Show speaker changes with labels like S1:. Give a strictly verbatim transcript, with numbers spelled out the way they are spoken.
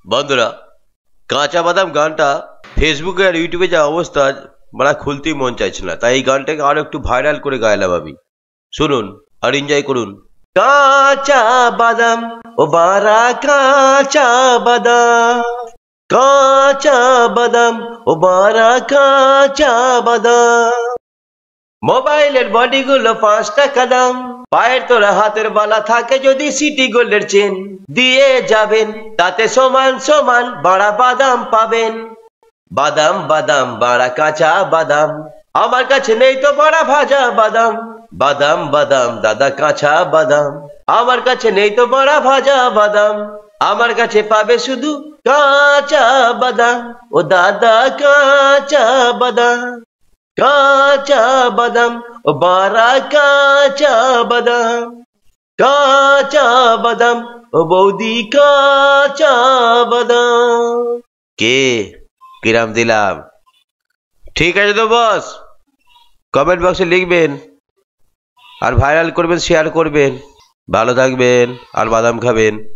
S1: বন্ধুরা, কাঁচা বাদাম গানটা ফেসবুকে আর ইউটিউবে যা অবস্থা মানে খুলতেই মন চাইছে না, তাই এই গানটাকে আরো একটু ভাইরাল করে গাইলাম আমি। শুনুন আর এনজয় করুন। কাঁচা বাদাম ও বারা কাঁচা বাদাম, কাঁচা বাদাম ও বারা কাঁচা বাদাম, মোবাইলের বডি গুলো পাঁচ টাকা দাম, পায়ের তোরা হাতের বালা থাকে যদি সিটি গোল্ডের চেন দিয়ে যাবেন, তাতে সমান সমান বাড়া বাদাম পাবেন। বাদাম বাদাম বাড়া কাঁচা বাদাম, আমার কাছে নেই তো বাড়া ভাজা বাদাম। বাদাম বাদাম দাদা কাঁচা বাদাম, আমার কাছে নেই তো বাড়া ভাজা বাদাম। আমার কাছে পাবে শুধু কাঁচা বাদাম ও দাদা কাঁচা বাদাম। কাঁচা বাদাম ও বারা কাঁচা বাদাম, কাঁচা বাদাম ও বৌদি কাঁচা বাদাম। কে কিরাম দিলাম? ঠিক আছে তো বস, কমেন্ট বক্সে লিখবেন আর ভাইরাল করবেন, শেয়ার করবেন। ভালো থাকবেন আর বাদাম খাবেন।